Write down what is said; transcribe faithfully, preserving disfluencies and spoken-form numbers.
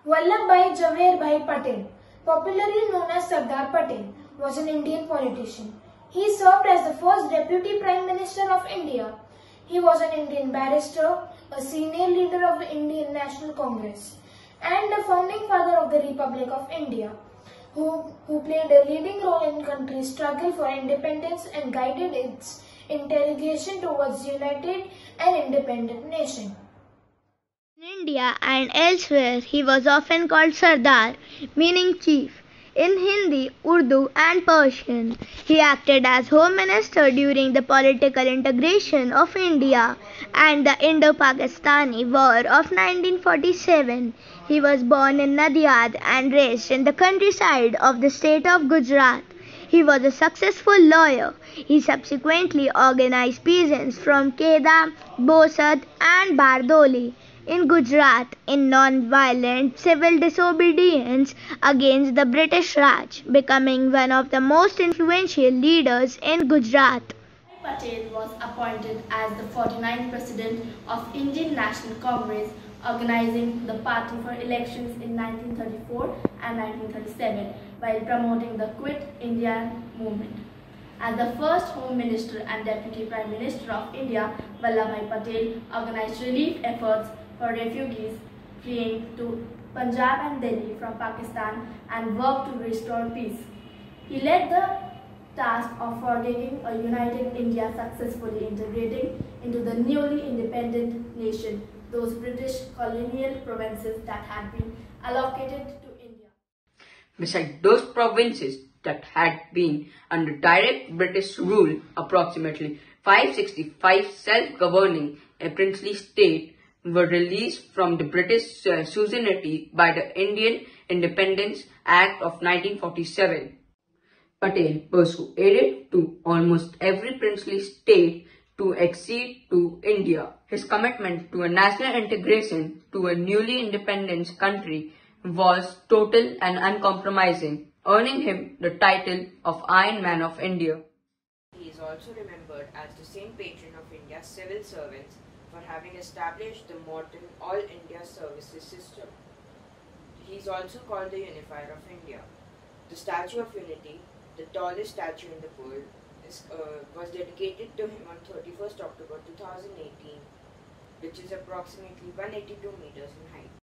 Vallabhbhai Jawaharlal Patel, popularly known as Sardar Patel, was an Indian politician. He served as the first Deputy Prime Minister of India. He was an Indian barrister, a senior leader of the Indian National Congress, and the founding father of the Republic of India, who, who played a leading role in the country's struggle for independence and guided its integration towards united and independent nation. In India and elsewhere, he was often called Sardar, meaning chief. In Hindi, Urdu, and Persian, he acted as Home Minister during the political integration of India and the Indo-Pakistani War of nineteen forty-seven. He was born in Nadiad and raised in the countryside of the state of Gujarat. He was a successful lawyer. He subsequently organized peasants from Kheda, Bosad, and Bardoli in Gujarat in non-violent civil disobedience against the British Raj, becoming one of the most influential leaders in Gujarat. Patel was appointed as the forty-ninth President of Indian National Congress, organizing the party for elections in nineteen thirty-four and nineteen thirty-seven while promoting the Quit India movement. As the first Home Minister and Deputy Prime Minister of India, Vallabhbhai Patel organized relief efforts for refugees fleeing to Punjab and Delhi from Pakistan and worked to restore peace. He led the task of forging a united India, successfully integrating into the newly independent nation those British colonial provinces that had been allocated to India. Besides those provinces that had been under direct British rule, approximately five hundred sixty-five self-governing princely states were released from the British uh, suzerainty by the Indian Independence Act of nineteen forty-seven. Patel persuaded to almost every princely state to accede to India. His commitment to a national integration to a newly independent country was total and uncompromising, earning him the title of Iron Man of India. He is also remembered as the saint patron of India's civil servants for having established the modern All India Services system. He is also called the Unifier of India. The Statue of Unity, the tallest statue in the world, is, uh, was dedicated to him on thirty-first October two thousand eighteen, which is approximately one hundred eighty-two meters in height.